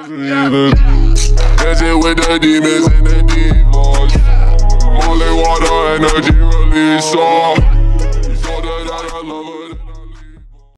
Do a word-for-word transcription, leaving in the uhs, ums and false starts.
Dancing with the demons and the demons. Holy water, energy release.